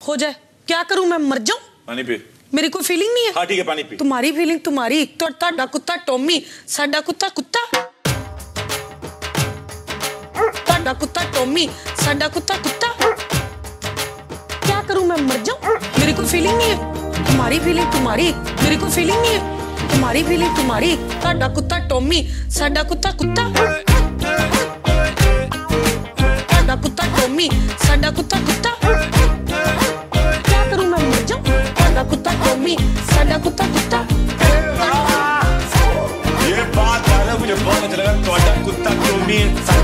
हो जाए, क्या करूं मैं, मर जाऊं? पानी पी। मेरी कोई फीलिंग नहीं है। हाँ ठीक है, पानी पी। तुम्हारी फीलिंग तुम्हारी, तो ताड़ा कुत्ता टॉमी, साडा कुत्ता कुत्ता। ताड़ा कुत्ता टॉमी, साडा कुत्ता कुत्ता। क्या करूं मैं, मर जाऊं? मेरी कोई फीलिंग नहीं है। तुम्हारी फीलिंग तुम्हारी, मेरी कोई फीलिंग नहीं है। तुम्हारी फीलिंग तुम्हारी, ताड़ा कुत्ता टॉमी, साडा कुत्ता कुत्ता। ताड़ा कुत्ता टॉमी, साडा कुत्ता कुत्ता। क्या करूं मैं, मर जाऊं? ताड़ा कुत्ता टॉमी, साडा कुत्ता कुत्ता। ये बात मुझे बहुत अच्छा लगा। कुत्ता टॉमी